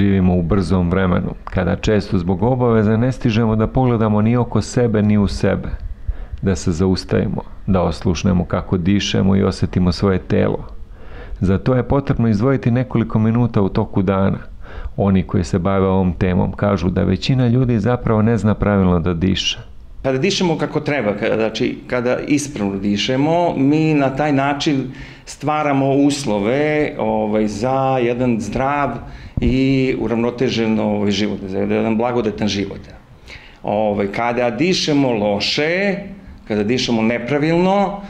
živimo u brzom vremenu, kada često zbog obaveza ne stižemo da pogledamo ni oko sebe ni u sebe, da se zaustavimo, da oslušnemo kako dišemo i osjetimo svoje telo. Za to je potrebno izdvojiti nekoliko minuta u toku dana. Oni koji se bave ovom temom kažu da većina ljudi zapravo ne zna pravilno da diše. Kada dišemo kako treba, znači kada ispravno dišemo, mi na taj način stvaramo uslove za jedan zdrav i uravnotežen život, za jedan blagodetan život. Kada dišemo loše, kada dišemo nepravilno,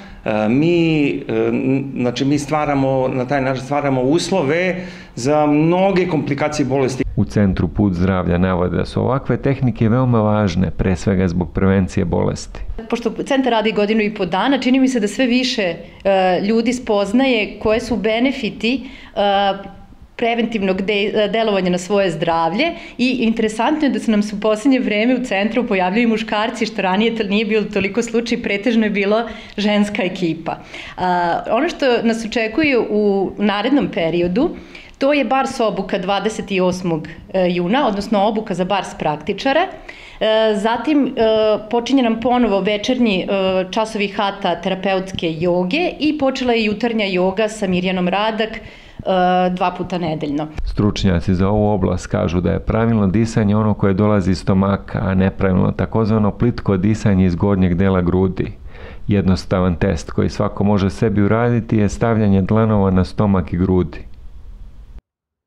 mi stvaramo, na taj način stvaramo uslove za mnoge komplikacije bolesti. U Centru Put zdravlja navode da su ovakve tehnike veoma važne, pre svega zbog prevencije bolesti. Pošto centar radi 1,5 godina, čini mi se da sve više ljudi spoznaje koje su benefiti preventivnog delovanja na svoje zdravlje i interesantno je da se nam u posljednje vreme u centru pojavljaju muškarci, što ranije nije bilo toliko slučaj, pretežno je bila ženska ekipa. Ono što nas očekuje u narednom periodu, to je bars obuka 28. juna, odnosno obuka za bars praktičara. Zatim počinje nam ponovo večernji časovi hata terapeutske joge i počela je jutarnja joga sa Mirjanom Radak 2 puta nedeljno. Stručnjaci za ovu oblast kažu da je pravilno disanje ono koje dolazi iz stomaka, a nepravilno takozvano plitko disanje iz gornjeg dela grudi. Jednostavan test koji svako može sebi uraditi je stavljanje dlanova na stomak i grudi.